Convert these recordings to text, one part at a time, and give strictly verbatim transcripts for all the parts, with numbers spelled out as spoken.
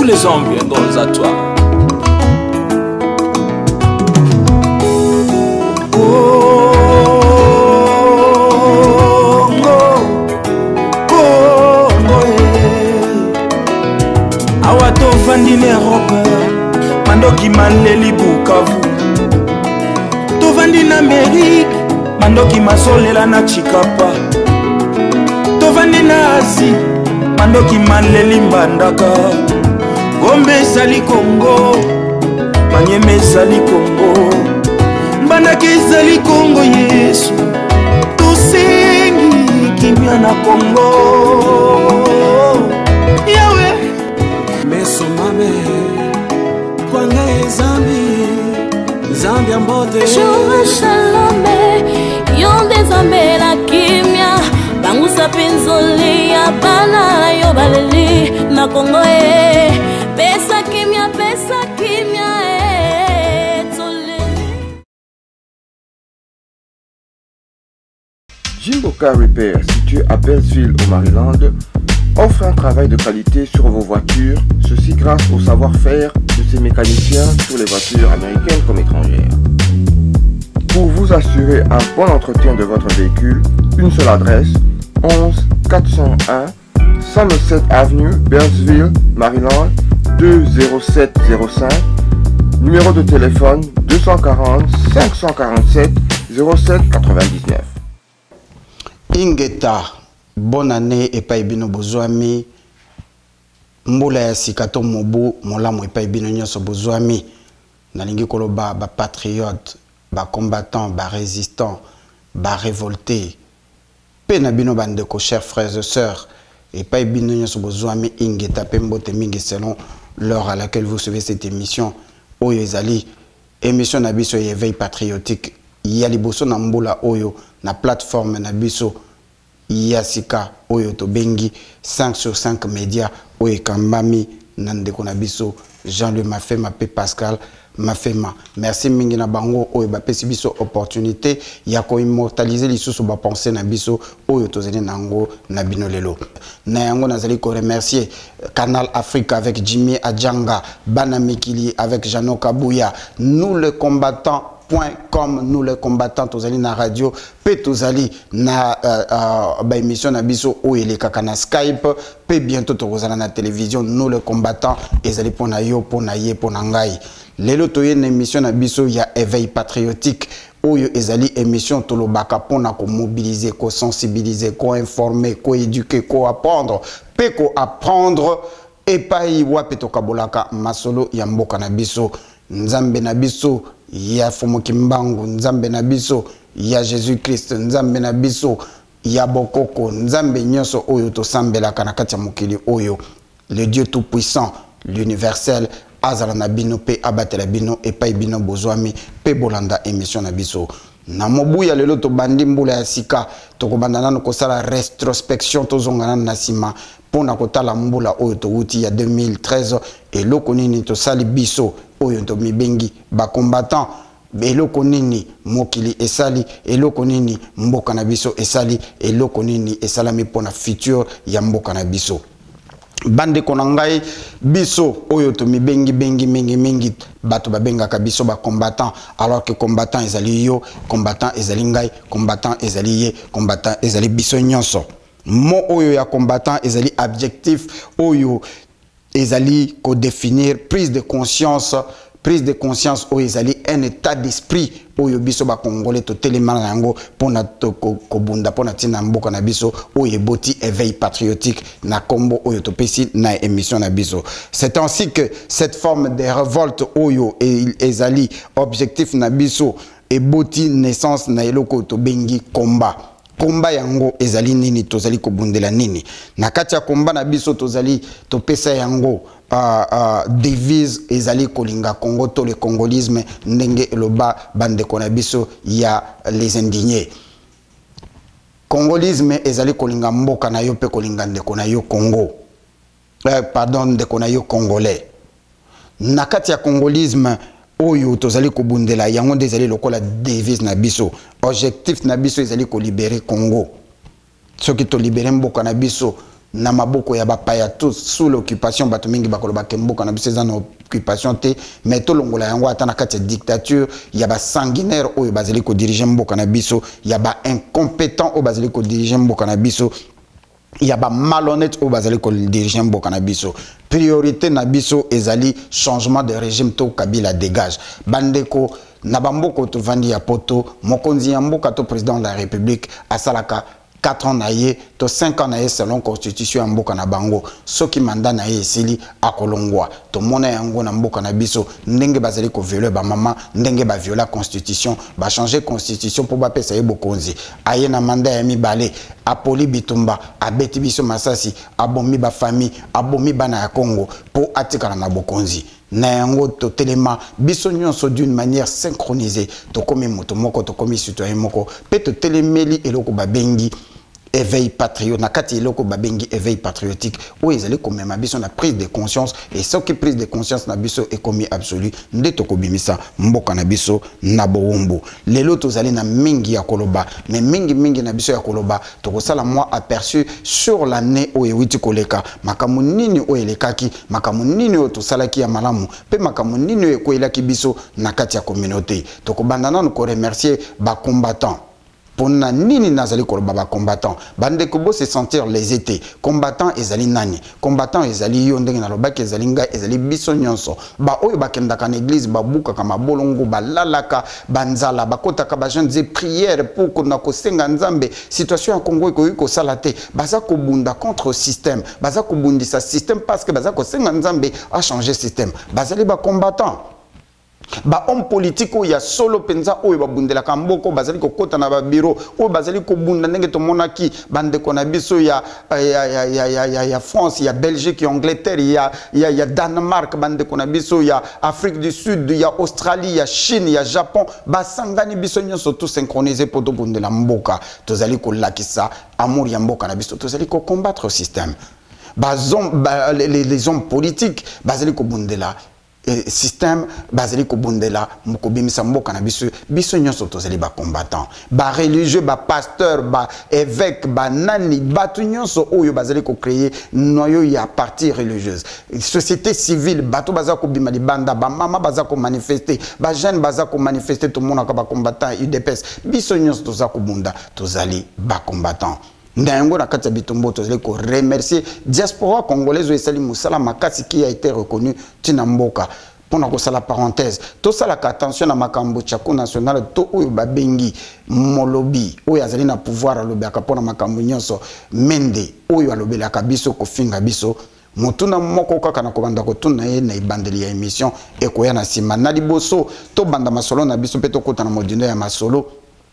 les hommes viendront à toi. Tovandi na Europe, mandoki maleli Bukavu. Tovandi na Amérique, mandoki masolela na Chikapa. Tovandi na Asie, mandoki maleli Mbandaka. Gombe ezali Congo, Manyeme ezali Congo, Mbandaka ezali Congo. Yesu tosengi kimia na Congo. Mesomame kwanga ezambi zambi ambote Shuwa shalome yonde zambe la kimia bangusa penzoli ya bana yo baleli na Kongo e pesa kimia pesa kimia e toleli. Jingo Car Repair, situé à Beltsville au Maryland, offre un travail de qualité sur vos voitures, ceci grâce au savoir-faire de ses mécaniciens sur les voitures américaines comme étrangères. Pour vous assurer un bon entretien de votre véhicule, une seule adresse, onze quatre cent un Somerset Avenue, Beltsville, Maryland, deux zéro sept zéro cinq, numéro de téléphone deux cent quarante cinq cent quarante-sept zéro sept quatre-vingt-dix-neuf. Ingeta. Bonne année et pas bino bozwami mbula ya sikato mobu molamu et pas bino nyoso bozwami nalingi koloba ba patriote ba combattant ba résistant ba révolté pe na bino bandeko chers frères et sœurs et pas bino nyoso bozwami ingeta pembote mingi selon l'heure à laquelle vous suivez cette émission oyo ezali émission na biso éveil patriotique ya liboso na mbula oyo na plateforme na biso Yasika oyo to bengi cinq sur cinq médias oyo kambami nandeko na biso Jean-Louis Mafema pe Pascal Mafema. Merci mingi na bango oyo ba pesi biso opportunité ya ko immortaliser lisusu ba penser na biso oyo to zeli nango na bino lelo. Na yango nazali ko remercier Canal Afrique avec Jimmy Adjanga, Bana Mikili avec Jano Kabouya, nous les combattants point com, nous les combattants tozali na radio pe tozali na euh, euh, ba émission na biso o ele kaka na Skype pe bientôt tozala na télévision nous les combattants ezali pona yo pona ye pona ngai lelo toye na émission na biso ya éveil patriotique oyo ezali émission tolobaka pona ko mobiliser ko sensibiliser ko informer ko éduquer ko apprendre pe ko apprendre epai wape tokabolaka masolo ya mboka na biso nzambe na biso ya Fomoki Mbangu, nzambe na biso ya Jésus-Christ, nzambe na biso ya bokoko, nzambe nyoso oyo to sambela kana kati ya mokili oyo, le Dieu tout puissant, l'universel azala na bino pe abatela bino epai bino bozwami pe bolanda émission na biso. Na mobuya lelo to bandi mbula ya sika to kobanda nano kosala rétrospection to zongana na sima pona kotala mbula oyo to wuti ya deux mille treize et loko nini to sali biso oyo to mibengi ba combattant eloko nini mokili esali eloko nini mboka na biso esali eloko nini esalami pona futur ya mboka na biso. Bande konangai biso oyo to mi bengi bengi mingi mingi bato babengaka biso ba combattant alors que combattant ezali yo combattant ezali ngai combattant ezali ye combattant ezali biso nyonso mo oyo ya combattant ezali objectif oyo ezali ko définir prise de conscience prise de conscience oyo ezali un état d'esprit oyo biso ba congolais to telemana yango pona to ko bunda pona tina mboka na biso oyo boti éveil patriotique na kombo oyo to pesi na émission na biso. C'est ainsi que cette forme de révolte oyo ezali objectif na biso et boti naissance na eloko to bengi combat. Combat yango ezali nini tozali ko bundela nini na kati ya combat na biso tozali to pesa yango Uh, uh, devise ezali kolinga Congo to le congolisme ndenge eloba bandeko na biso ya les indignés. Congolisme ezali kolinga mboka na yo pe kolinga ndeko na yo Congo eh, pardon ndeko na yo congolais. Na kati ya congolisme oyo tozali kobundela yango ndezali lokola devise na biso objectif na biso ezali ko libérer Congo. Soki to libérer mboka na biso na maboko ya bapaya tous sous l'occupation bato mingi bakoloba kemboka na biso eza na occupation te mais tolongola yango ata na kati ya dictature ya basanguinaire oyo bazali kodirige mboka na biso ya baincompétent oyo bazali kodirige mboka na biso ya bamalhonnête oyo bazali kodirige mboka na biso. Priorité na biso ezali changement de régime to Kabila dégage bandeko na bamboko tovandi ya poto mokonzi ya mboka to président de la République asalaka quatre ans na ye to cinq ans na ye selon constitution ya mboka na bango soki mandat na ye esili akolongwa to mona yango na mboka na biso ndenge bazali ko violer ba mama ndenge ba violer constitution ba changer constitution pour ba pesa ye bokonzi aye na mandat ya mibale apoli bitumba abeti biso masasi abomi ba famille abomi bana ya Congo pour atikala na bokonzi na yango to telema biso nyonso d'une manière synchronisée to komi moto moko to komi citoyen moko pe to telemeli eloko babengi éveil patriote na kati eloko babengi éveil patriotique où ezali komema biso na prise de conscience et ce qui prise de conscience na biso est commis absolu nde to kobimisa mboka na biso na bowumbu lelo tozali na mingi ya koloba mais mingi mingi na biso ya koloba to kosala moi aperçu sur l'année o ewiti koleka makamu nini o elekaki makamu nini o tosalaki ya malamu pe makamu nini o ekoelaki biso na kati ya communauté to kobandana no ko remercier ba combattants. Pour nini nazali koloba ba combattant bande ko se sentir les étés combattant ezali nani combattant ezali yo ndenge na lobaki ezali nga ezali biso nyonso ba oyo bakendaka na église babuka kama bolongo balalaka banzala bakotaka ba jeune de prière pour ko na ko senga nzambe situation ya Congo ko ko salate baza ko bunda contre système baza ko bundisa système parce que baza ko senga nzambe a changer système bazali ba combattant. Ba homme politique où il y a solo penza où il va bunda la kamboko bazali ko kota na ba bureau où bazali ko bunda ndenge to monaki bande ko na biso ya ya ya ya ya ya France ya Belgique ya Angleterre ya ya ya Danemark bande ko na biso ya Afrique du Sud ya Australie ya Chine ya Japon ba sangani biso nyonso tout synchronisé pour to bunda la mboka tozali ko lakisa amour ya mboka na biso tozali ko combattre le système ba ba les, les hommes politiques bazali ko bunda la système basé ko bundela moko bimisa mboka na biso biso nyonso tozali ba combattant ba religieux ba pasteur ba évêque ba nani batu nyonso oyo bazali ko créer noyau ya parti religieuse société civile bato baza ko bima libanda ba mama baza ko manifester ba jeune baza ko manifester tout monde ka ba combattant U D P S biso nyonso toza ko bunda tozali ba combattant. Ndango na kati ya bitumbo tozali ko remercier diaspora congolaise esali musala makasi qui a été reconnu tina mboka pona ko sala parenthèse to sala ka attention na makambo chako national to oyo babengi molobi oyo azali na pouvoir alobi akapona makambo nyonso mende oyo alobelaka biso ko finga biso motuna moko kaka na kobanda ko tuna ye na ibandeli ya émission ekoya na sima na liboso to banda masolo na biso pe to kota na modindo ya masolo.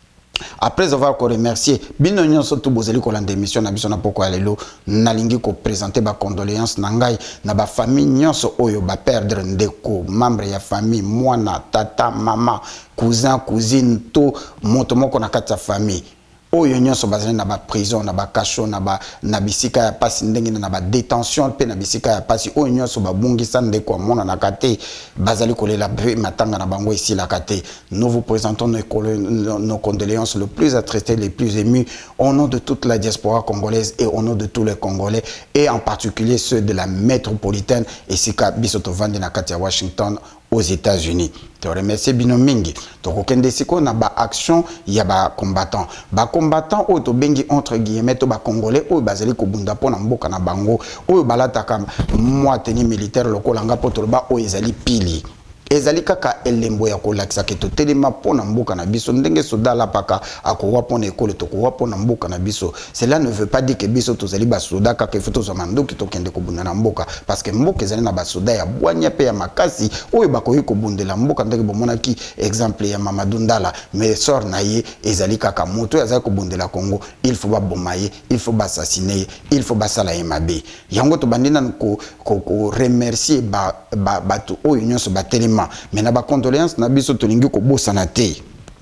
Après avoir remercié bino nyonso tout bozeli ko landa émission na biso na poko alelo nalingi ko présenter ba condoléances na ngai na ba famille nyonso oyo ba perdre ndeko membre ya famille mwana tata mama cousin cousine to moto moko na kati ya famille oyo nyonso bazali na ba prison na ba cachot na ba na bisika ya pasi ndenge na ba détention pe na bisika ya pasi oyo nyonso ba bungisa ndeko mona na kate bazali kolela pe matanga na bango ici la kate. Nous vous présentons nos, nos condoléances le plus attristées les plus émues au nom de toute la diaspora congolaise et au nom de tous les Congolais et en particulier ceux de la métropolitaine et sika bisoto vandi na kate ya Washington aux États-Unis. Te remercie bino mingi. To kokende siko na ba action ya ba combattant. Ba combattant o to bengi entre guillemets to ba congolais o bazali ko bunda pona mboka na bango o balataka moi tenue militaire lokola nga poto ba o ezali pili. Ezali kaka elembo ya kolakisa keto telema pona mboka na biso ndenge sodala paka akowa pona ekole to kowa pona mboka na biso. Cela ne veut pas dire que biso tozali ba soda kaka foto za mandoki to kende ko bunda na mboka parce que mboka ezali na ba soda ya bwanya pe ya makasi oyo bakoyi ko bundela mboka ndenge bomona ki exemple ya Mamadou Ndala mais sort na ye ezali kaka moto yazali ko bundela Congo il faut ba bomaye il faut ba assassiner il faut ba sala emabe yango to bandina ko ko remercier ba ba batu oyo nyonso ba telema mais na ba condoléances na biso tolingi ko bosana te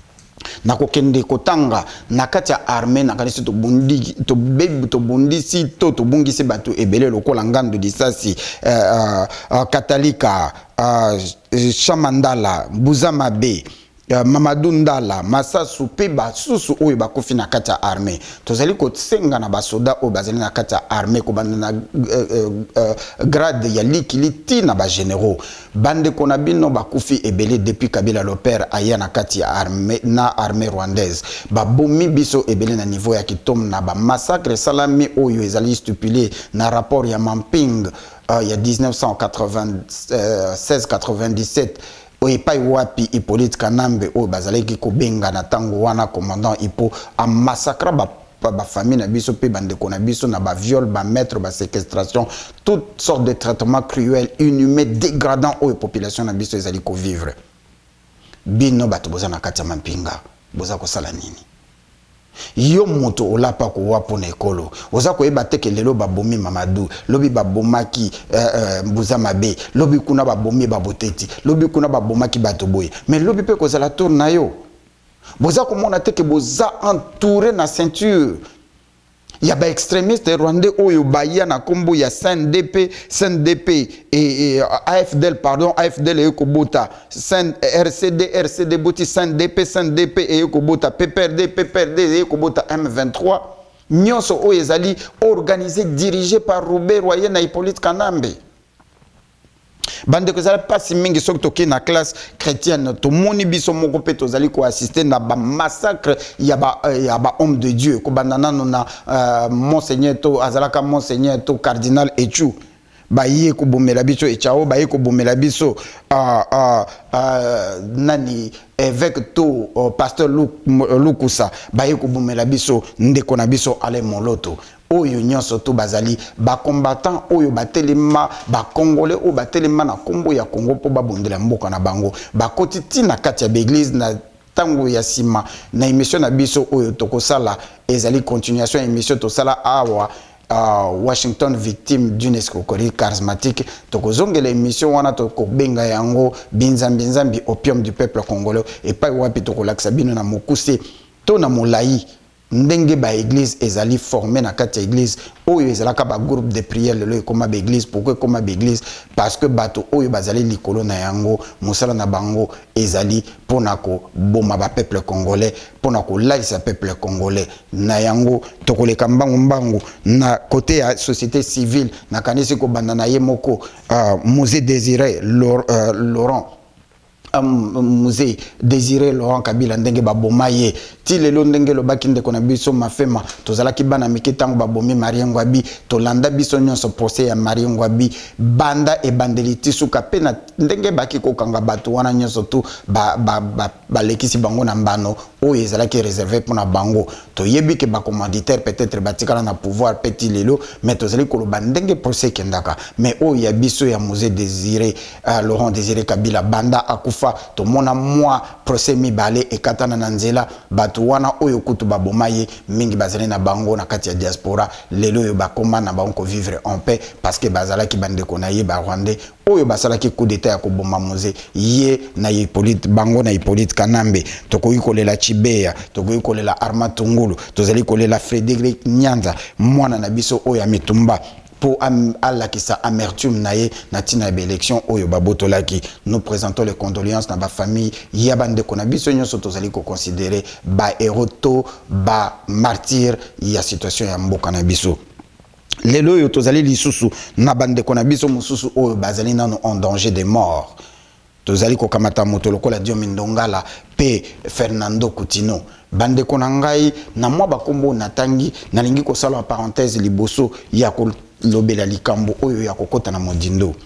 na kokende kotanga na kati ya armée na kanisi to bundi to bebi to bundisi to to bungisi bato ebele lokola ngando disasi euh, euh, Katalika euh, Chamandala Buzamabe Uh, Mamadou Ndala, Massasu, Peba, Susu, Oyo, Bakofi na kata armée. Tozali ko tsenga na basoda o bazali na kata armée ko bande na uh, uh, grade ya likiliti na ba généraux. Bande konabino bakofi ebele depuis Kabila le père aya na kati ya armée na armée rwandaise. Ba bomi biso ebele na niveau ya kitom na ba massacre salami oyo ezali stipulé na rapport ya Mamping uh, ya mille neuf cent quatre-vingt-seize quatre-vingt-dix-sept. Oipai wapi Hippolyte Kanambe o bazaleki ko benga na tango wana commandant Hippo a massacre ba ba famille na biso pe bande ko na biso na ba viol ba maître ba séquestration toutes sortes de traitements cruels inhumains dégradants aux populations na biso ezali ko vivre bino bato boza na kati ya Mampinga boza ko sala nini yo moto olapa ko wapo na ekolo oza ko eba teke lelo babomi Mamadou lobi babomaki euh, euh, Mbuza Mabe lobi kuna babomi baboteti lobi kuna babomaki bato boye mais lobi pe ko zala tour na yo boza ko mona teke boza entouré na ceinture ya ba extrémiste rwandais oyo baya na kombo ya C N D P C N D P et, et A F D L pardon A F D L e ko bota R C D R C D boti C N D P C N D P e ko bota P P R D P P R D e ko bota M vingt-trois nyonso oyo ezali organisé dirigé par Robert Royer na Hippolyte Kanambe. Bande ko zala pasi mingi sok toki na classe chrétienne to moni biso moko pe to zali ko assister na ba massacre ya ba ya ba homme de Dieu ko bandana na uh, monseigneur to azalaka monseigneur to cardinal Echu ba ye ko bomela biso echao ba ye ko bomela biso a a a nani évêque to uh, pasteur Lukusa ba ye ko bomela biso ndeko na biso ale moloto oyo nyonso to bazali ba combattant oyo batelema ba congolais o batelema na kombo ya Congo po babondela mboka na bango ba kotiti na kati ya église na tango ya sima na émission na biso oyo tokosala ezali continuation émission to sala awa Uh, Washington victime d'une escroquerie charismatique tokozongela émission wana tokobenga yango binzambi nzambi opium du peuple congolais et pas wapi tokolakisa bino na mokuse to na molai ndenge ba église ezali formé na kati ya église oyo ezalaka ba groupe de prière lelo ekoma ba église pourquoi ekoma ba église parce que bato oyo bazali likolo na yango mosala na bango ezali pona ko boma ba peuple congolais pona ko laisa peuple congolais na yango tokoleka mbangu mbangu na côté ya société civile na kanisi ko banda na ye moko uh, Musée Désiré Laurent Um, musée Désiré Laurent Kabila ndenge babomaye ti lelo ndenge lobaki ndeko na biso mafema tozalaki bana mike tango babomi Marie Ngwabi tolanda biso nyonso procès ya Marie Ngwabi banda e bandeli tisuka pe na ndenge baki kokanga bato wana nyonso tu ba ba ba, ba lekisi bango na mbano oyo ezalaki réservé pour na bango toyebi ke ba commanditaire peut-être batikala na pouvoir petit lelo mais tozali koloba ndenge procès kendaka mais oyo ya biso ya musée Désiré uh, Laurent Désiré Kabila banda akufa to mona moi procès mibale e katana na nzela batu wana oyo kutu babomaye mingi bazali na bango na kati ya diaspora lelo yo bakoma na bango vivre en paix parce que bazala ki bande ko na ye ba rwandais oyo basala ki coup d'état ya ko bomba musée ye na Hippolyte bango na Hippolyte Kanambe tokoyi kolela Chibeya tokoyi kolela Arma Tungulu tozali kolela Frédéric Nyanza mwana na biso oyo ya mitumba pour Allah qui sa amertume naie natina élection oyo babotolaki nous présentons les condoléances na ba famille yabande konabiso nyonso tozali ko considérer ba héros to ba martyr ya situation ya mboka na biso lelo yo tozali lisusu na bande konabiso mususu oyo bazali nano en danger de mort tozali ko kamata moto lokola Diomi Ndongala pe Fernando Coutinho bande konangai na mwa bakombo natangi nalingi ko sala parenthèse liboso ya ko lobela likambo oyo ya kokota na modindo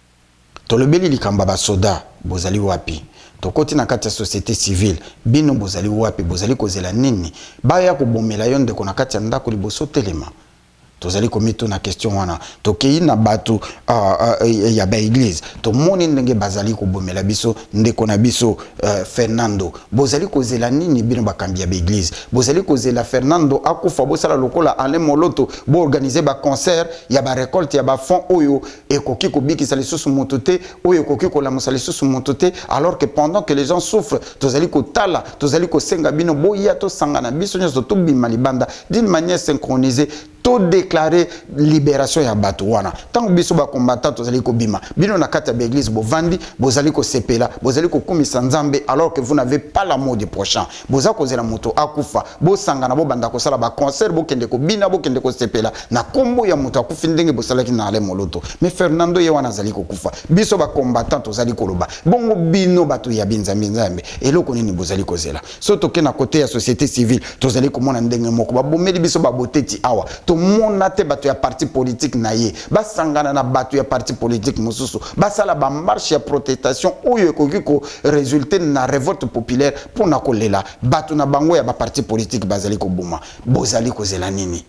tolobeli likamba ba soda bozali wapi tokoti na kati ya société civile bino bozali wapi bozali kozela nini baya ko bomela yo ndeko na kati ya ndako liboso telema tozali komito na question wana tokei na bato uh, uh, ya ba église to moni ndenge bazali ko bomela biso ndeko na biso uh, Fernando bozali kozela nini bino bakambi ya ba église bozali kozela Fernando akufa bosala lokola ale moloto bo organiser ba concert ya ba récolte ya ba fonds oyo ekoki ko bikisa lisusu motote oyo ekoki ko la musala lisusu motote alors que pendant que les gens souffrent tozali ko tala tozali ko senga bino boya to sangana biso nyoso to bima libanda d'une manière synchronisée to déclarer libération ya bato wana tant biso ba combattant tozali ko bima bino na kata ba église bo vandi bozali ko sepela bozali ko kumisa nzambe alors que vous n'avez pas l'amour du prochain boza kozela moto akufa bo sangana bo banda ko sala ba concert bo kende ko bina bo kende ko sepela na kombo ya moto akufi ndenge bosala ki na ale moloto mais Fernando ye wana zali ko kufa biso ba combattant tozali ko loba bongo bino bato ya binzambe nzambe eloko nini bozali kozela so toke na côté ya société civile tozali ko mona ndenge moko ba bomeli biso ba boteti awa to mona te bato ya parti politique na ye ba sangana na bato ya parti politique mosusu ba sala ba marche ya protestation oyo ekoki ko résulter na révolte populaire pour na kolela bato na bango ya ba parti politique bazali ko buma bozali kozela nini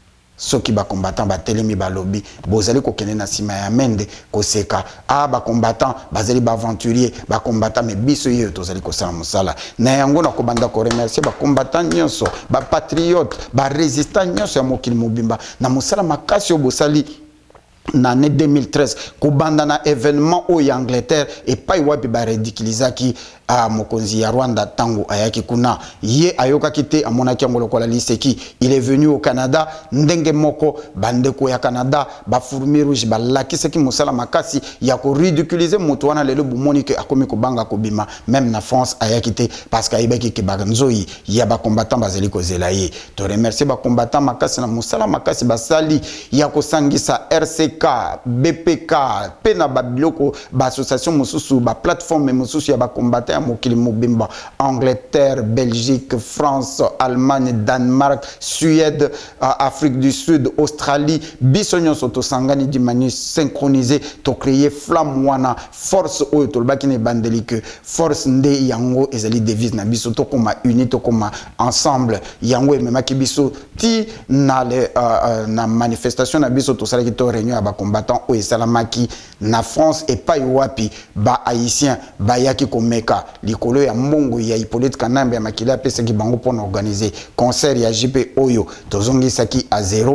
soki ba combattant ba telemi ba lobby bozali ko kene na sima ya mende ko seka ah ba combattant bazali ba aventurier ba combattant mais biso yeyo tozali ko sala musala na yango na ko banda ko remercier ba combattant nyonso ba patriote ba résistant nyonso ya mokili mobimba na musala makasi obosali na année deux mille treize kubanda na événement au Angleterre et pas wapi ba ridiculizaki a mokonzi ya Rwanda tango ayaki kuna ye ayoka kite amona ki ngolo kola liseki il est venu au Canada ndenge moko bandeko ya Canada ba fourmi rouge ba lakiseki musala makasi ya ko ridiculiser moto wana lelo bumoni ke akomi ko banga ko bima même na France ayaki te parce que ayebaki ke ba nzoyi ya ba combattant bazeli ko zelaye to remercier ba combattant makasi na musala makasi basali ya ko sangisa R C K B P K pena babiloko ba association mususu ba plateforme mususu ya ba combattant mokili mobimba Angleterre, Belgique, France, Allemagne, Danemark, Suède, euh, Afrique du Sud, Australie, bisonyo soto sangani di manière synchronisée to créer flamme wana force oyo to bakine bandeli que force nde yango ezali devise na biso to koma uni to koma ensemble yango emema ki biso ti na le uh, uh, na manifestation na biso to sala ki to réunion ba combattant o esalamaki na France et pas wapi ba haïtien ba yaki komeka likolo ya mbongo ya Hippolyte Kanambe ya makila pesa ki bango pona organiser concert ya J P Oyo tozongi saki a zéro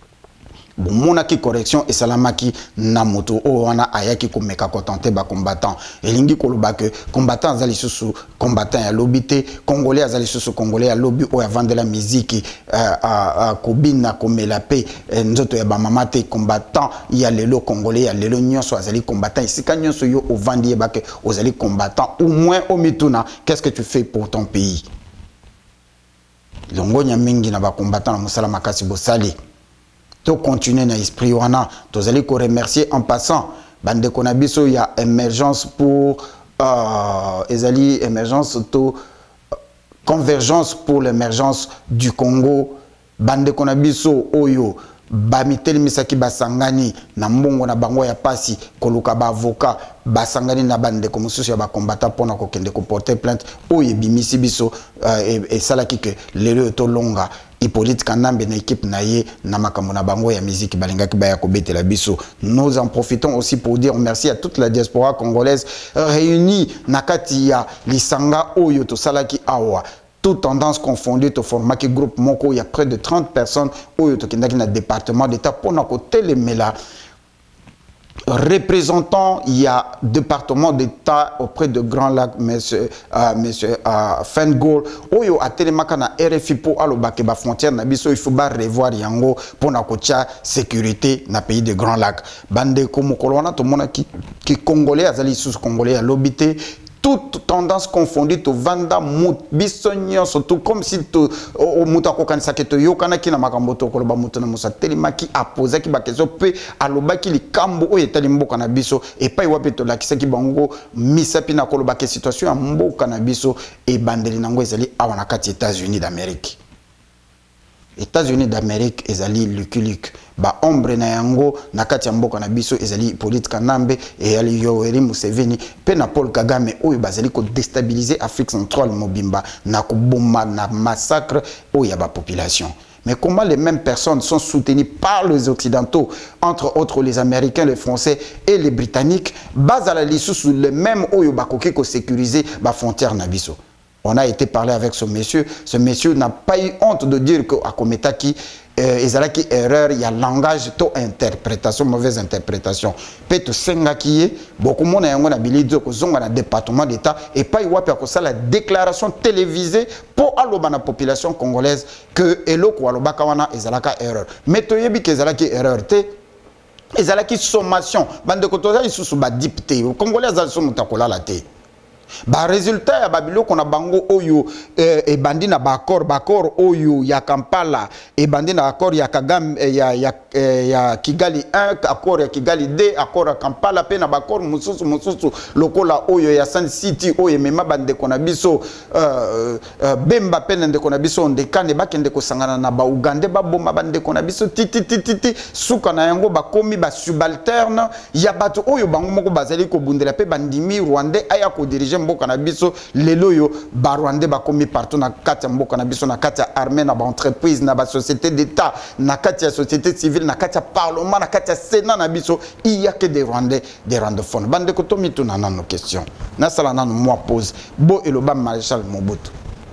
bomona ki correction et salamaki na moto o wana ayaki komeka kontenter ba combattant elingi koloba que combattant azali susu combattant ya lobité congolais azali susu congolais ya lobby o ya vendre la musique a kobina komela pe nzoto ya ba mama te combattant ya lelo congolais ya lelo nyonso azali combattant isika nyonso yo o vandi ba que ozali combattant au moins au mituna qu'est-ce que tu fais pour ton pays longonya mingi na ba combattant na musala makasi bosali to continuer na esprit wana tozali ko remercier en passant bande konabiso ya émergence pour euh, ezali émergence to convergence pour l'émergence du Congo bande konabiso oyo bamiteli misaki basangani na mbongo na bango ya pasi koluka ba avocat basangani na bande ko mususu ya ba combattant pona ko kende ko porter plainte oyo bimisi biso euh, et salaki que lelo to longa Hippolyte Kanambe na équipe na ye na makambo na bango ya musique balingaki ba ya kobetela biso. Nous en profitons aussi pour dire merci à toute la diaspora congolaise réunie na kati ya lisanga oyo to salaki awa. Toute tendance confondue au format qui groupe moko il y a près de trente personnes oyo to kindaki na département d'état pona ko telemela représentant il y a département d'état auprès de Grand Lac monsieur euh, monsieur euh, Fengol oyo atelemaka na R F I po alobake ba frontière na biso il faut ba revoir yango pona kotia sécurité na pays de Grand Lac bande ko mokolo wana to mona ki, ki congolais azali sous congolais à l'obité toute tendance confondue to vanda mut bisonyo surtout comme si to o muta ko kanisa ke to yokana ki na makambo to koloba mutu na musa telima ki apoza ki ba question pe aloba ki likambo o etali mboka na biso et pas wapi to lakisa ki bango misapi na koloba ke situation ya mboka na biso e bandeli nango ezali awa na kati États-Unis d'Amérique. États-Unis d'Amérique ezali lukuluk ba ombre na yango na kati ya mboka na biso ezali Hippolyte Kanambe et ali Yoweri Museveni pe na Paul Kagame oyo bazali ko déstabiliser Afrique centrale mobimba na kuboma na massacre oyo ya ba population. Mais comment les mêmes personnes sont soutenues par les Occidentaux, entre autres les Américains, les Français et les Britanniques, base à la liste sous le même oyo bakoki ko sécuriser ba frontière na biso. On a été parler avec ce monsieur. Ce monsieur n'a pas eu honte de dire qu'à Kometaki, il y a une erreur, il y a langage, to interprétation, mauvaise interprétation. Peut-être senga qui est beaucoup de monde a un habilité que zonga na département d'État et pas y wapi à la déclaration télévisée pour aloba na population congolaise que elo ko aloba kawana ezalaka erreur. Mais to yebi que ezalaki erreur te ezalaki sommation bande ko toza isusu ba dipté congolais za so mutakola la te. Ba résultat ya babilo kona bango oyo eh, e bandi na ba accord ba accord oyo ya Kampala e bandi na accord ya Kagame eh, ya ya eh, ya Kigali un accord ya Kigali deux accord ya Kampala pe na ba accord mususu mususu lokola oyo ya Sun City oyo mema bande kona biso uh, uh, bemba pe nde kona biso ndekane bakende ko sangana na ba Uganda ba bomba bande kona biso titi titi titi suka na yango ba komi ba subalterne ya bato oyo bango moko bazali ko bundela pe bandimi Rwandais aya ko diriger mboka na biso lelo yo ba Rwandais ba komi partout na kati ya mboka na biso na kati ya armée na ba entreprise na ba société d'état na kati ya société civile na kati ya parlement na kati ya sénat na biso il y a que des Rwandais des rwandophones bande ko tomi tuna na nos questions na sala na moi pose bo eloba maréchal Mobutu.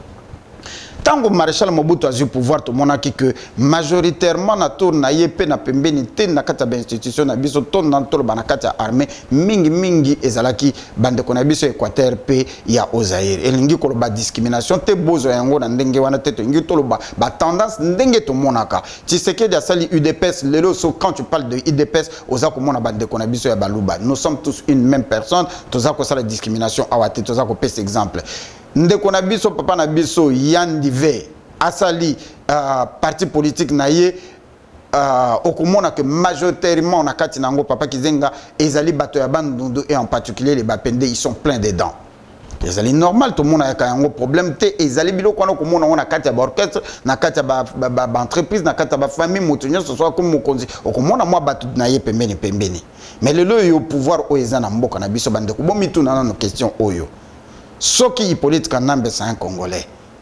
Tango maréchal Mobutu a eu pouvoir tout monde qui que majoritairement na tour na yepé na pembeni te na kata ba institution na biso ton na tour ba na kata armée mingi mingi ezalaki bande ko na biso Équateur pe ya Ozaïre elingi ko ba discrimination te bozo yango na ndenge wana te to ngi to ba ba tendance ndenge to monaka Tshisekedi a sali U D P S lelo so quand tu parles de U D P S oza ko mona bande ko na biso ya baluba nous sommes tous une même personne toza ko sala discrimination awate toza ko pese exemple ndeko na biso papa na biso yandive asali uh, parti politique na ye uh, okomona que majoritairement na kati nango papa kizenga ezali bato ya bandundu et en particulier les bapende ils sont pleins de dents. Ezali normal tout le monde a un problème te ezali biloko wana komona na kati ya ba orchestre na kati ya ba, ba, ba, ba entreprise na kati ya ba famille motunyo ce soit comme mokonzi okomona mwa bato na ye pembeni pembeni mais lelo yo pouvoir o ezana mboka na biso bande ko bomi tout na nos questions oyo. Ce qui est politique en Nambe, c'est un Congolais.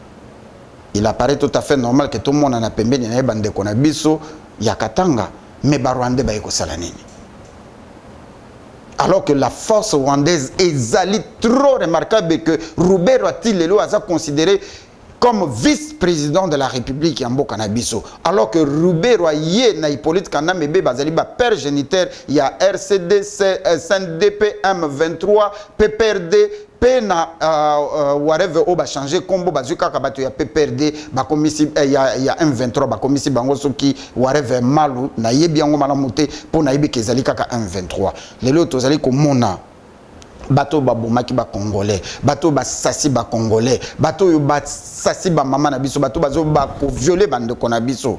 Il apparaît tout à fait normal que tout le monde en a pembé, il y a des Konabiso, il y a Katanga, mais Barwande Baïko Salanini. Alors que la force rwandaise est trop remarquable que Roubert Atilelo a considéré comme vice-président de la République en Bokanabiso. Alors que Roubert Royer na Hippolyte Kanambe Bazali ba père géniteur, il y a R C D, C N D P M vingt-trois, P P R D, P na whatever o ba changer combo bazuka kabato ya P P R D ba komisi il y a il y a M vingt-trois ba komisi bango soki whatever malu na yebi yango malamuté pour na yebi kezali kaka M vingt-trois. Lelo tozali ko mona bato babomaki ba congolais bato ba sasi ba congolais bato yo ba sasi ba mama na biso bato bazo ba ko violer bande ko na biso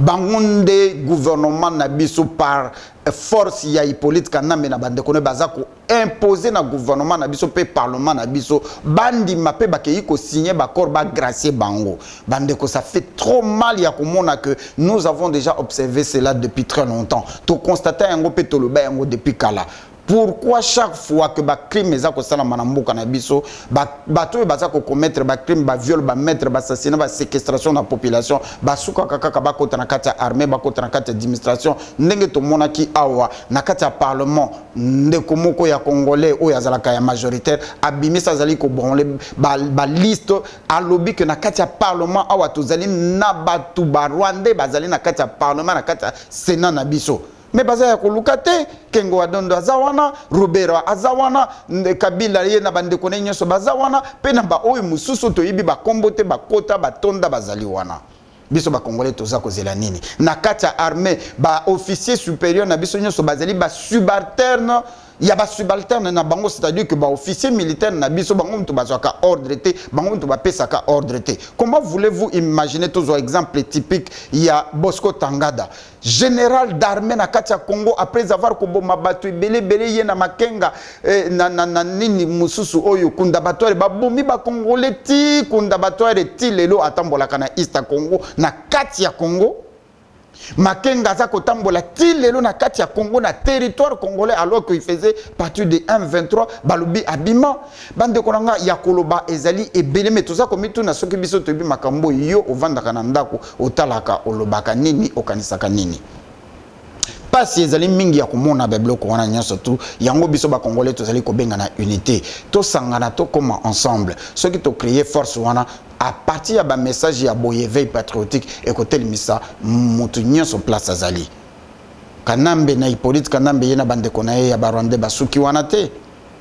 bangonde gouvernement na biso par force ya Hippolyte Kanambe na bande ko ne bazako imposer na gouvernement na biso pe parlement na biso bandi mape ba keyi ko signer ba accord ba gracier bango bande ko ça fait trop mal ya komona que nous avons déjà observé cela depuis très longtemps to constater yango pe to loba yango depuis kala. Pourquoi chaque fois que ba crime eza ko sala manamboka na biso ba bato baza ko commettre ba crime ba viol ba mettre ba assassinat ba séquestration na population ba suka kaka ba ko tana kati armée ba ko tana kati administration ndenge to mona ki awa na kati parlement ndeko moko ya congolais o ya zalaka ya majoritaire abimisa zali ko bonle ba, ba liste alobi que na kati parlement awa to zali na batu ba Rwandais bazali na kati parlement na kati sénat na biso. Mais baza ya kolukate Kengo Adondo azawana Robert azawana Kabila ye na bande kone nyoso bazawana pe na ba oyo mususu to yibi ba kombote ba kota ba tonda bazali wana biso ba congolais toza kozela nini na kati ya armée ba officier supérieur na biso nyoso bazali ba subalterne ya ba subalterne na bango c'est-à-dire que ba officier militaire na biso bango mtu bazwaka ordre te bango mtu ba pesaka ordre te. Comment voulez-vous imaginer tous exemple typique ya Bosco Tangada général d'armée na kati ya Congo après avoir koboma batu ebele bele ye na Makenga eh, na, na, na nini mususu oyo kunda batware babomi ba congolais ti kunda batware ti lelo atambolaka na East Congo na kati ya Congo Makenga za kotambola ti lelo na kati ya Congo na territoire congolais alors qu'il faisait partie de M vingt-trois balubi abima bande konanga ya koloba ezali ebele metoza komitu na soki biso tobi makambo yo ovandaka na ndako otalaka olobaka nini okanisaka nini pasi ezali mingi ya komona babiloko wana nyonso tu yango biso bakongolais tozali kobenga na unité tosangana tokoma ensemble soki tocréer force wana à partir ya bamessage ya boyeveil patriotique ekotelimisa motu nyonso place azali Kanambe na Hippolyte Kanambe yena bandeko na ye ya barwandais basuki wana te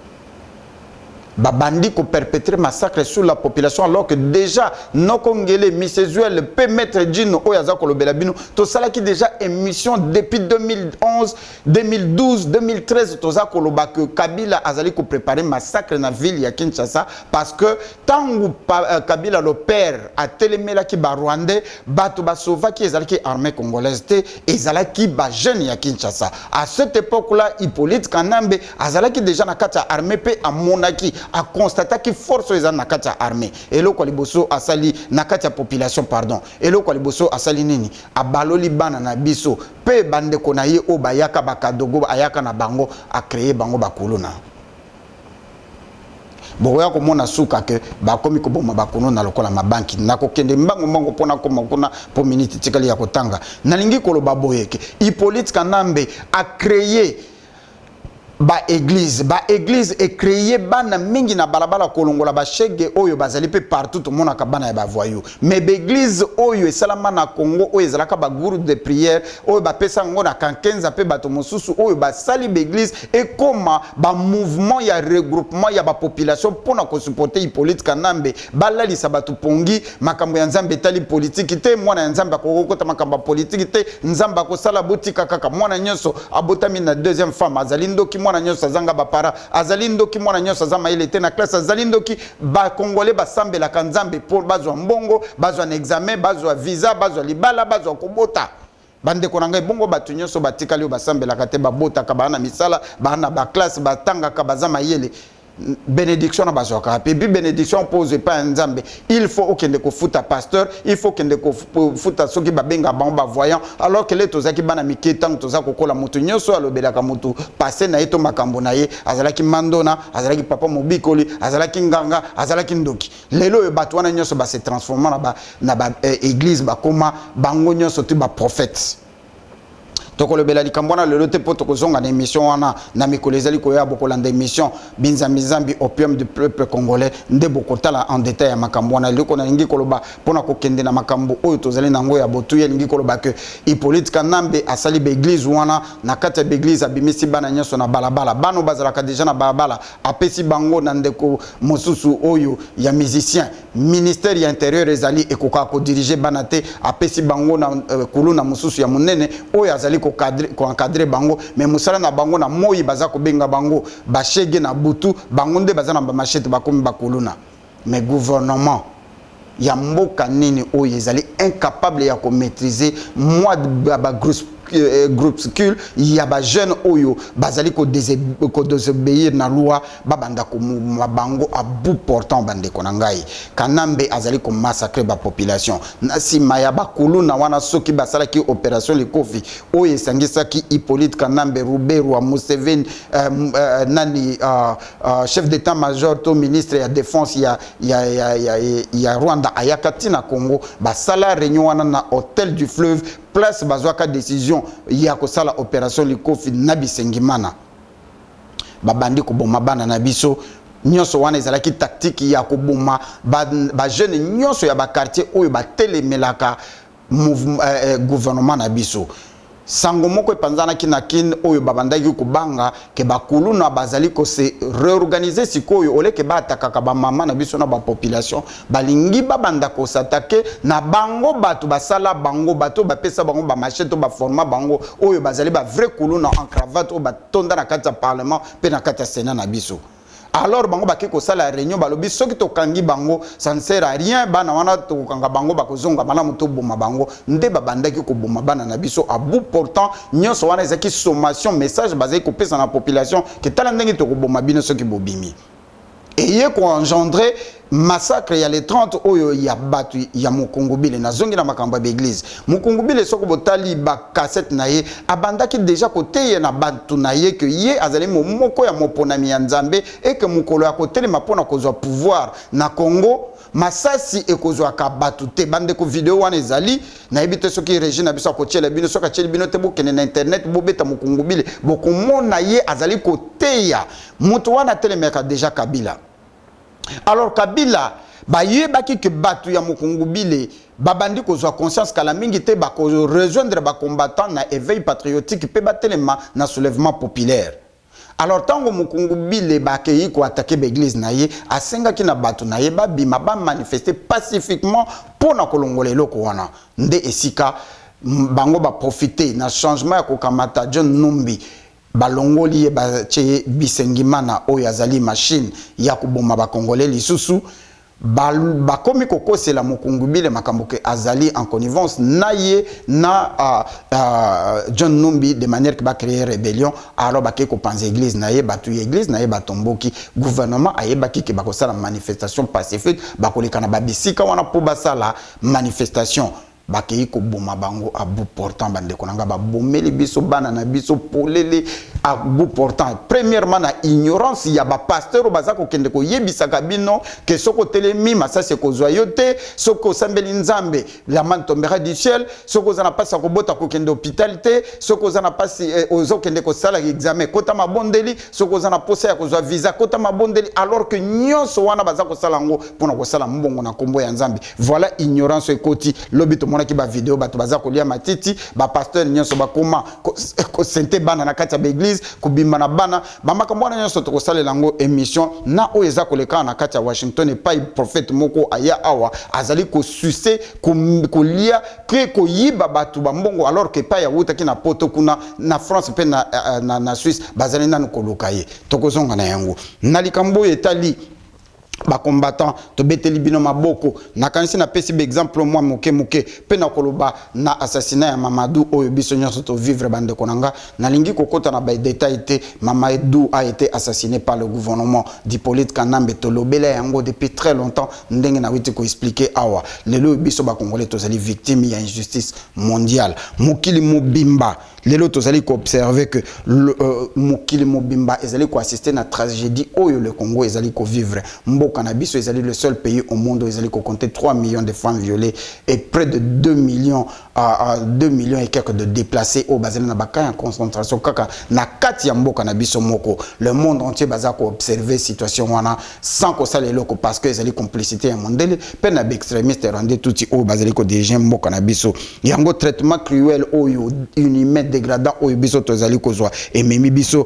babandi ko perpétrer massacre sur la population alors que déjà Nokongele Misezuel peut mettre Djino Oyaza Kolobela Bino to sala qui déjà émission depuis deux mille onze deux mille douze deux mille treize toza koloba que Kabila azali ko préparer massacre na ville ya Kinshasa parce que tangu Kabila le père a télémela ki ba Rwandais bato ba sauva ki ezali ki armée congolaise te ezala ki ba jeune ya Kinshasa à cette époque là Hippolyte Kanambe azala ki déjà na kata armée pe a monaki a constaté que force est na kati armée et lo liboso asali na kati population pardon et lo liboso asali nini a baloli bana na biso pe bande kona ye o bayaka bakadogo ayaka na bango a créer bango bakolona boya ko mona suka ke bakomi ko boma bakono na lokola mabanki nako kende mbango mbango pona ko makona po minute tikali ya kotanga nalingi ko lo baboyeke Hippolyte Kanambe a créé ba église ba église est créée bana mingi na balabala kolongola ba shege oyo bazali pe partout tout mona ka bana ya ba voyou mais ba église oyo esalama na Congo oyo ezalaka ba groupe de prière oyo ba pesa ngo na kankenza pe bato mosusu oyo ba sali ba église et comment ba mouvement ya regroupement ya ba population pona ko supporter Hippolyte Kanambe balali sabatu pongi makambo ya nzambe tali politique te mwana nzambe ko kota makambo politique te nzamba ko sala botika kaka mwana nyonso abotami na deuxième femme azalindo ki mwana nyonso zanga bapara azalindo ki mwana nyonso zama ile te na classe azalindo ki ba congolais ba sambela kanzambe pour bazwa mbongo bazwa na examen bazwa visa bazwa libala bazwa kobota bande konanga bongo batu nyonso batikali basambela kate babota ka bana misala bana ba classe batanga ka bazama yele bénédiction na bazoka puis bénédiction pose pas nzambe il faut okende ko futa pasteur il faut kende ko futa soki babenga bamba voyant alors que les tozaki bana miketang tozako kola mutu nyonso alobela ka mutu passé na eto makambo na ye azalaki mandona azalaki papa mobikoli azalaki nganga azalaki ndoki lelo e bato wana nyonso ba se transformer na ba na ba église ba koma bango nyonso ti ba prophète toko le bela likambona le lote poto kozonga na émission wana na mikolezali ko ya bokolanda émission binzambi zambi opium du peuple congolais nde bokotala en détail ya makambo wana leko na lingi koloba pona ko kende na makambo oyo tozali nango ya botu ya lingi koloba que Hippolyte Kanambe asali be église wana na kati ya église abimisi bana nyonso na balabala bano bazalaka déjà na balabala apesi bango na ndeko mosusu oyo ya musicien ministère ya intérieur ezali ekoka ko diriger bana te apesi bango na uh, kuluna mosusu ya munene oyo azali ko encadrer bango mais musala na bango na moyi baza ko benga bango bashege na butu bango nde baza na ba machete bakomi bakoluna mais gouvernement ya mboka nini oyo ezali incapable ya ko maîtriser moi ba groupe groupuscule ya ba jeune oyo bazali ko désobéir na loi babanda ko mabango à bout portant bande konangai Kanambe azali ko massacrer ba population na sima ya bakulu na wana soki basala ki opération le kofi oyo sangisa ki Hippolyte Kanambe Ruberu wa Museveni euh, euh, nani euh, euh, chef d'état-major to ministre ya défense ya ya ya ya, ya Rwanda ayakati na Congo basala réunion wana na hôtel du fleuve place bazwaka décision ya ko sala opération likofi na bisengimana babandi ko boma bana na biso nyonso wana ezalaki tactique ya ko boma ba, ba jeune nyonso ya ba quartier oyo ba telemelaka mouvement euh, gouvernement na biso sango moko epanzana kina kin oyo babandaki kubanga ke bakulu na bazali ko se réorganiser sikoyo ole ke batakaka ba mama na biso na ba population balingi babanda ko s'attaquer na bango batu basala bango bato bapesa bango ba machete ba format bango oyo bazali ba vrai kulu na en cravate o batonda na kati ya parlement pe na kati ya sénat na biso. Alors bango baki ko sala réunion balobi soki to kangi bango ça ne sert à rien bana wana to kanga bango bakozonga malamu to boma bango nde babandaki ko boma bana na biso à bout portant nyonso wana ezaki sommation message basé ko pesa na population que tala ndenge to ko boma bino soki bobimi et ye ko engendrer massacre ya les trente oyo ya batu ya mokongobile na zongi na makambo ya église mokongobile soko botali ba cassette na ye abandaki déjà côté na bantu na ye que ye azali moko ya moponami ya nzambe et que mokolo ya kotelema pona kozwa pouvoir na Congo masasi ekozwa ka batu te bande ko vidéo wana ezali na ebite soki régime na biso ko tchela bino soka tchela bino te bokene na internet bobeta mokongobile bokomona ye azali koteya moto wana telemeka déjà Kabila. Alors Kabila ba yebaki ke batu ya mokongobile babandi kozwa conscience kala mingi te ba ko rejoindre ba combattant na éveil patriotique pe batelema na soulèvement populaire. Alors tango mokongobile ba keyi ko attaquer l'église na ye asenga ki na batu na ye ba bima ba manifester pacifiquement pour na kolongola eloko wana nde esika bango ba profiter na changement ya kokamata John Numbi balongoli ye ba che bisengimana oyo azali machine ya kuboma ba congolais lisusu ba komi kokose la mokongobile makambo ke azali en connivence na ye na uh, uh, John Numbi de manière que ba créer rébellion alors ba ke ko panza église na ye batu église na ye batomboki gouvernement ayebaki ke ba ko sala manifestation pacifique ba ko lekana ba bisika wana po basala manifestation bakei ko boma bango à bout portant bande konanga ba bomeli biso bana na biso polele à bout portant premièrement na ignorance ya ba pasteur bazako kende ko yebisa kabino que soko telemi masase ko zoyote soko sambeli nzambe la man tombera du ciel soko zana pasa ko bota ko kende hospitalité soko zana pasi eh, ozo kende ko sala examen kota mabondeli soko zana posa ya ko zo visa kota mabondeli alors que nyonso wana bazako sala ngo pona ko sala mbongo na kombo ya nzambe voilà ignorance ekoti lobito ki ba vidéo bato baza kolia matiti ba pasteur nyonso bakoma ko sente bana na kati ya église ko bimba na bana ba makambo na nyonso to ko salela ngo émission na o eza koleka na kati ya Washington et pas prophète moko aya awa azali ko sucer ko lia ke ko yiba bato ba mbongo alors que pas ya wuta ki na poto kuna na France pe na, na, na Suisse bazali nanu koluka ye to ko zonga na yango na likambo etali ba combattant to beteli bino maboko na kanisi na pesi be exemple moi moke moke pe na koloba na assassinat ya Mamadou oyo biso nyonso to vivre bande konanga na lingi kokota na ba détail te Mamadou a été assassiné par le gouvernement d'Hippolyte Kanambe to lobela yango depuis très longtemps ndenge na witi ko expliquer awa lelo biso ba congolais to zali victime ya injustice mondiale mokili mobimba lelo to zali ko observer que euh, mokili mobimba ezali ko assister na tragédie oyo le Congo ezali ko vivre mbo Cannabis, ils allaient le seul pays au monde où ils allaient compter trois millions de femmes violées et près de deux millions à deux millions et quelques de déplacés au Bazin Nabaka en concentration kaka na kati ya mbo Cannabis moko le monde entier bazako observer situation wana sans que ça les locaux parce que ils allaient complicité à mondele peine à extrémiste rendez tout au Bazin ko des gens mbo Cannabis yango traitement cruel oyo inhumain dégradant oyo biso tozali kozwa et memi biso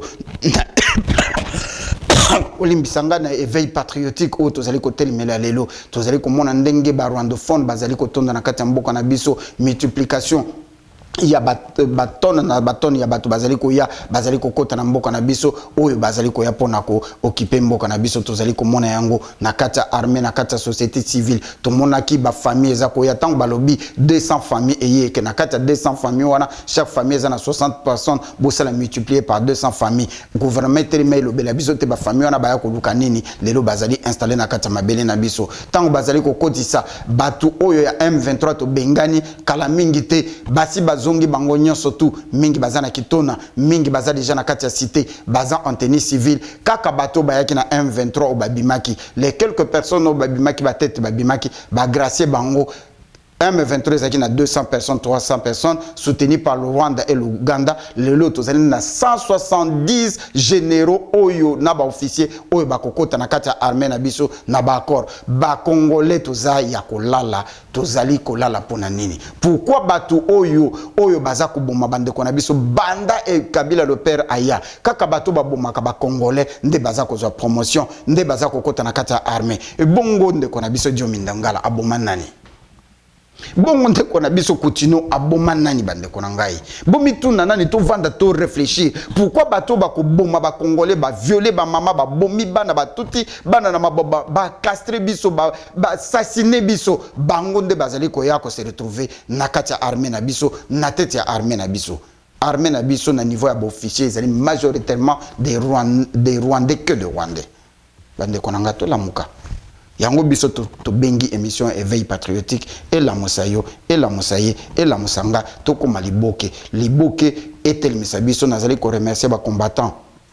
olimbisanga na éveil patriotique o tozali ko telemela lelo tozali ko mona ndenge ba rwandophone bazali ko tonda na kati ya mboka na biso multiplication il y a baton na baton ya bato bazali ko ya bazali ko kota na mboka na biso oyo bazali ko ya pona ko occuper mboka na biso tozali ko mona yango na kati ya armée na kati ya société civile to mona ki ba famille za ko ya tango balobi deux cents familles eye ke na kati ya deux cents familles wana chaque famille za na soixante personnes bo sala multiplier par deux cents familles gouvernement telemé lo bela biso te ba famille wana ba ya ko luka nini lelo bazali installer na kati ya mabele na biso tango bazali ko kotisa batu oyo ya M vingt-trois to bengani kala mingi te basi zongi bango nyonso tu mingi bazana kitona mingi baza déjà na kati ya cité baza en tenue civile kaka bato bayaki na M vingt-trois au babimaki les quelques personnes au babimaki ba tête babimaki ba gracier bango M vingt-trois qui a deux cents personnes, trois cents personnes, soutenues par le Rwanda et l'Ouganda. Le lot, il y a cent soixante-dix généraux, oyo, naba officiers, oyo, bakoko, tanakata, armée, nabiso, naba accord. Ba Congolais, toza, yakolala, tozali kolala pona nini. Pourquoi batu oyo, oyo, bazako boma bande konabiso, banda et Kabila le père aya. Kaka batu baboma kaba Congolais, nde bazako za promotion, nde bazako kota nakata armée. Et bongo nde konabiso diomindangala, aboma nani. Bon, on a biso continue à bomanani bande konangai. Bomituna nani to vanda to réfléchir. Pourquoi bato ba ko boma ba congolais ba violer ba mama ba bomi bana ba tuti bana na ba ba castrer biso ba ba assassiner biso bango nde bazali ko ya ko se retrouver na katia armée na biso na tête ya armée na biso. Armée na biso na niveau ya officier ils allaient majoritairement des Rwandais des Rwandais que de Rwandais. Bande konanga to la muka. yango biso to, to bengi émission éveil patriotique et la mosayo et la mosaye et la mosanga to koma liboke liboke etelemisa biso nazali ko remercier ba combattants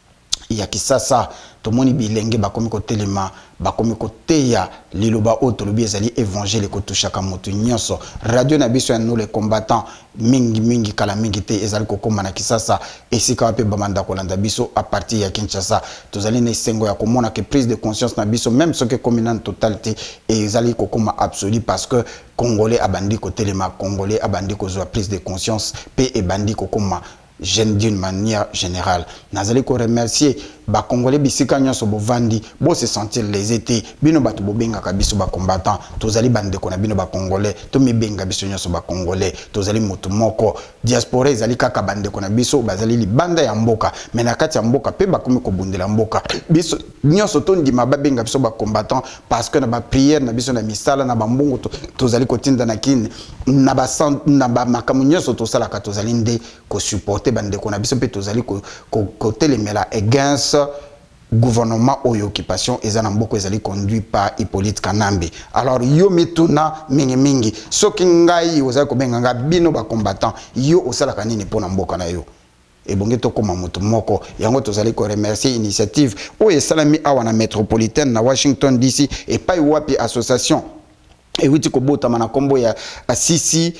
ya kisasa to moni bilenge bakomi ko telema bakomi ko teya liloba oto lobi ezali évangile ko tushaka motu nyonso radio na biso ya nous les combattants mingi mingi kala mingi te ezali ko koma na kisasa esika wape bamanda ko landa biso à partir ya Kinshasa tozali na sengo ya komona que prise de conscience na biso même ce que communant totalité ezali ko koma absolu parce que congolais abandi ko telema congolais abandi ko zo prise de conscience pe e bandi ko koma d'une manière générale. Nazali ko remercier ba congolais bisika nyonso bovandi bo se sentir les étés bino bato bobenga ka biso ba combattant tozali bande ko na bino ba congolais to mi benga biso nyonso ba congolais tozali mutu moko diaspora ezali kaka bande ko na biso bazali libanda ya mboka mais na kati ya mboka pe bakomi ko bundela mboka biso nyonso to ndima ba benga biso ba combattant parce que na ba prière na biso na misala na ba mbongo tozali ko tinda na kine na ba na ba makamu nyonso to sala ka tozali nde ko supporter bande ko na biso pe tozali ko ko telemela against gouvernement ou occupation ezana mboko ezali conduit par Hippolyte Kanambe. Alors yo mituna mingi mingi soki ngai ozali ko benga nga bino ba combattant yo osala kanini pona mboka na yo et bonge to koma moto moko yango tozali ko remercier initiative o esalami awa na métropolitaine na Washington D C et pas wapi association et witi ko botama na kombo ya Sisi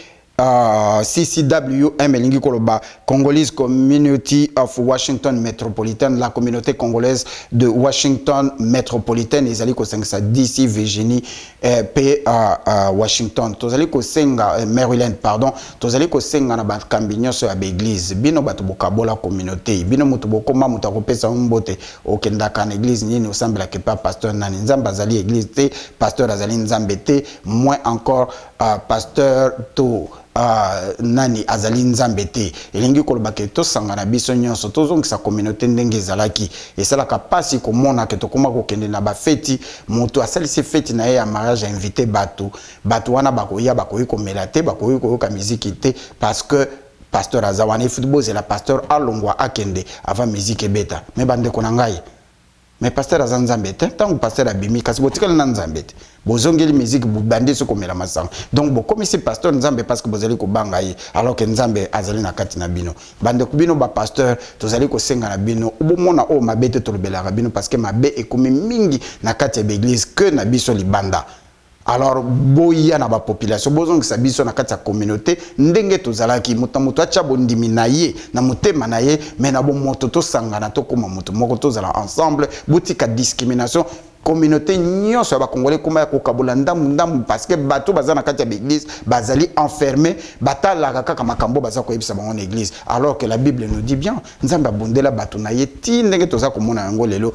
Uh, C C W M elingi koloba Congolese Community of Washington Metropolitan, la communauté congolaise de Washington Metropolitan ezali ko senga D C Virginie eh, P uh, uh, Washington tozali ko senga uh, Maryland pardon tozali ko senga na bakambi nyonso ya église bino bato bokabola communauté bino mutu bokoma mutu akopesa mbote okendaka na église nini osambela ke pa pasteur nani nzamba azali église te pasteur azali nzambe te moins encore uh, pasteur to Uh, nani azali nzambe te elingi koloba ke to sangana biso nyonso tozongisa communauté ndenge ezalaki esalaka pasi komona ke tokoma kokende na ba feti moto asalisi feti na ye ya mariage invité bato bato wana bakoya bakoyi komela te bakoyi koyoka musique te parce que pasteur azawana football c'est la pasteur alongwa akende avant musique ebeta mais bande ko na ngai mais pasteur azanzambe te tant pasteur abimi kasi botikala na nzambe te bozongeli musique bubandi so komela masanga donc bo komisi pasteur nzambe parce que bozali ko banga ye alors que nzambe azali na kati na bino bande ko bino ba pasteur tozali ko senga na bino obomona o mabete to lobela bino parce que mabe ekomi mingi na kati ya église que na biso libanda. Alors boya na ba population bozong sa biso na kati ya communauté ndenge tozalaki muta mutu acha bondimi na ye na mutema na ye mais na bo moto to sangana to koma mutu moko tozala ensemble butika discrimination communauté nyonso ba congolais koma ko kabula ndamu ndamu parce que bato baza na kati ya église bazali enfermé batala kaka makambo baza ko yebisa bango na église alors que la Bible nous dit bien nzamba bondela bato na ye ti ndenge toza komona yango lelo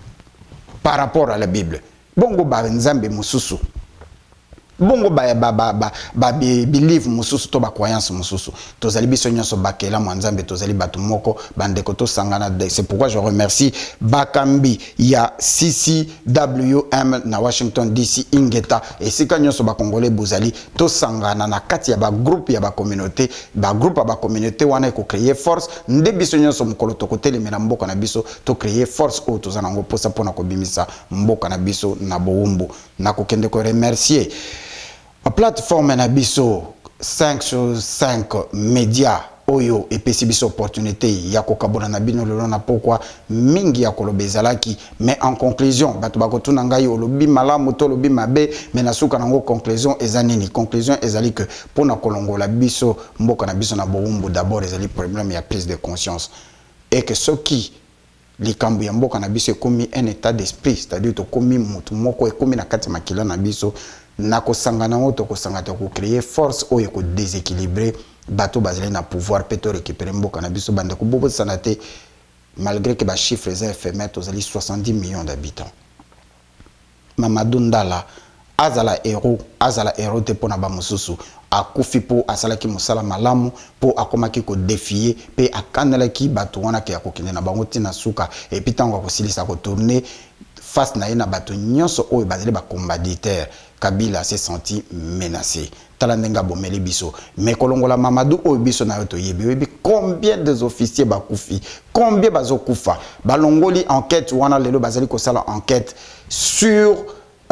par rapport à la Bible bongo ba nzambe mususu bongo ba ba ba ba, ba believe mususu to ba croyance mususu tozali biso nyonso bakela mwanzambe tozali batu moko bandeko to sangana. C'est pourquoi je remercie bakambi ya C C W M na Washington D C ingeta et sika nyonso ba congolais bozali to sangana na kati ya ba groupe ya ba communauté ba groupe ya ba communauté wana ko créer force nde biso nyonso mukolo to kotelemela mboka na biso to créer force o tozana ngo posa pona ko bimisa mboka na biso na boumbu na ko kende ko remercier la plateforme na biso cinq sur cinq médias oyo epesi biso opportunité ya kokabona na bino lelo na pourquoi mingi ya kolobezalaki mais en conclusion bato bakotuna ngai olobi malamu to lobi mabe mais na suka nango conclusion ezanini conclusion ezali que pona kolongola biso mboka na biso na boumbu d'abord ezali problème ya prise de conscience et que ce qui likambo ya mboka na biso ekomi un état d'esprit c'est-à-dire to komi mutu moko ekomi na kati makila na biso na kosangana oto kosangata ko créer force oyo ko déséquilibrer bato bazali na pouvoir peto récupérer mboka na biso bande ko bobo sanate malgré que ba chiffres éphémères tozali soixante-dix millions d'habitants. Mamadou Ndala azala héros azala héros te pona ba mususu akufi po asalaki musala malamu po akomaki ko défier pe akanelaki bato wana ke akokende na bango tina suka et puis tango ko silisa ko tourner face na ina bato nyonso oyo bazali ba combattants. Kabila s'est senti menacé. Talandenga bomeli biso. Mais kolongola Mamadou oyo biso na yoto yebi. Combien des officiers bakufi? Combien bazo kufa? Balongoli enquête wana lelo bazali ko sala enquête sur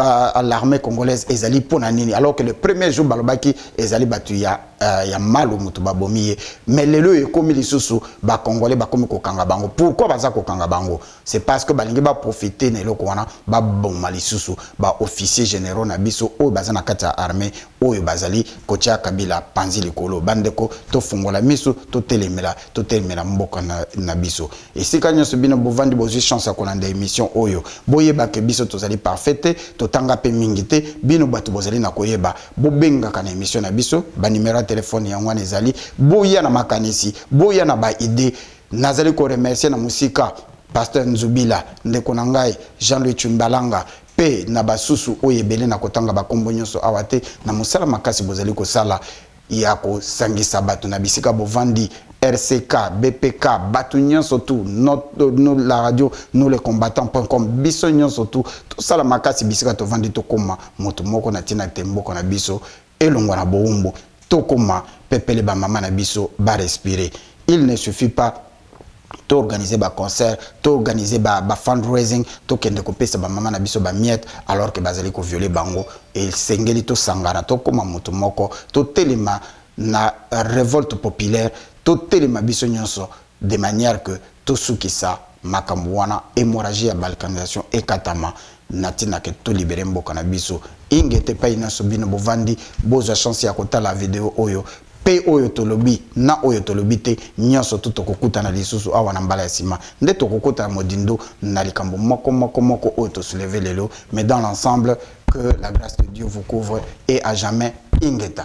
à l'armée congolaise ezali pona nini alors que le premier jour balobaki ezali batu ya uh, ya malu mutu babomiye mais lelo ekomi lisusu ba congolais bakomi kokanga bango pourquoi baza kokanga bango c'est parce que balingi ba profiter na eloko wana ba bomba lisusu ba officier généraux na biso oyo baza na kati ya armée oyo bazali kotia Kabila panzi likolo bandeko to fungola miso to telemela to telemela mboka na, na biso esika nyonso bino bovandi bozwi chance ya kolanda émission oyo boyeba ke biso tozali parfaite totanga pe mingi te bino bato bozali na koyeba bobengaka na émission na biso ba numéro ya téléphone yango wana ezali boya na makanisi boya na ba idée nazali ko remercier na musika Pasteur Nzubila ndeko na ngai Jean-Louis Chumbalanga pe na basusu oyebele na kotanga bakombo nyonso awate na musala makasi bozali kosala ya kosangisa bato na bisika bovandi R C K, B P K, batu nyonso tout, nous la radio, nous les combattants point com, biso nyonso tout, tout ça la makasi bisika to vandi to koma, moto moko na tina tembo kona biso, elongo na boumbo, to koma, pepele ba mama na biso, ba respirer. Il ne suffit pas to organiser ba concert, to organiser ba, ba fundraising, to kende ko pesa ba mama na biso ba miette alors que bazali ko violer bango et sengeli to sangana to koma moto moko, to telema na révolte populaire. Tout les mabiso nyonso de manière que tout ce qui ça makambuana hémorragie à balkanisation et katama natina que tout libérer mboka na biso ingete pa ina sobino bovandi boza chance ya kota la vidéo oyo pe oyo tolobi na oyo tolobi te nyonso tout tokokuta na lisusu awa na mbala ya sima nde tokokuta modindo na likambo moko moko moko oyo to soulever lelo mais dans l'ensemble que la grâce de Dieu vous couvre et à jamais ingeta.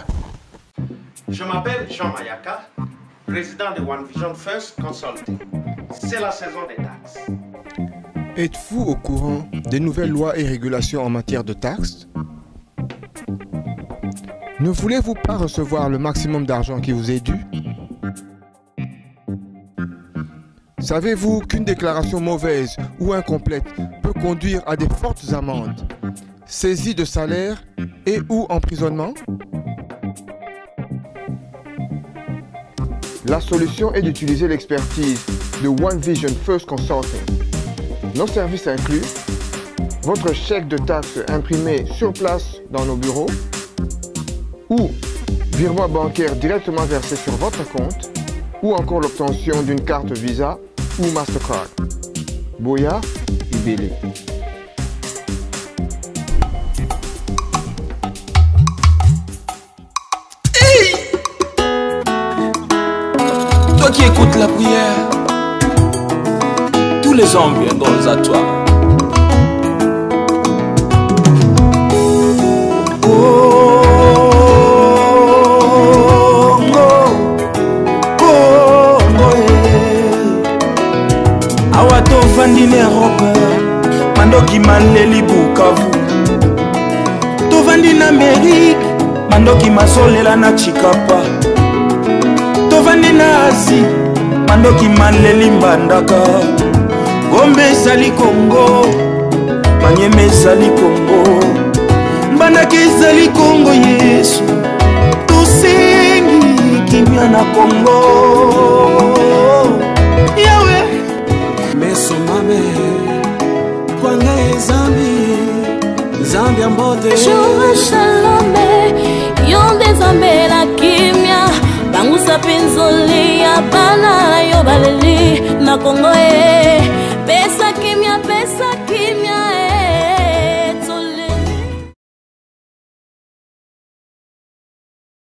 Je m'appelle Jean Mayaka, président de One Vision First Consulting. C'est la saison des taxes. Êtes-vous au courant des nouvelles lois et régulations en matière de taxes? Ne voulez-vous pas recevoir le maximum d'argent qui vous est dû? Savez-vous qu'une déclaration mauvaise ou incomplète peut conduire à des fortes amendes, saisie de salaire et ou emprisonnement? La solution est d'utiliser l'expertise de One Vision First Consulting. Nos services incluent votre chèque de taxe imprimé sur place dans nos bureaux ou virement bancaire directement versé sur votre compte ou encore l'obtention d'une carte Visa ou Mastercard. Boya Ibele. Toi qui écoutes la prière, tous les hommes viendront à toi. Congo, Congo, awa tovandi na Europe, mandoki maleli Bukavu. Tovandi na Amérique, mandoki masolela na Chikapa. Tovandi na Asie, mandoki maleli Mbandaka. Gombe ezali Congo, Manyeme ezali Congo, Mbandaka ezali Congo. Yesu tosengi kimia na Congo. Yawe meso mame kwanga ezambi zambi ambote Jour shalome yonde zambe la kimia bangusa penzoli ya bana yo baleli na Congo e pesa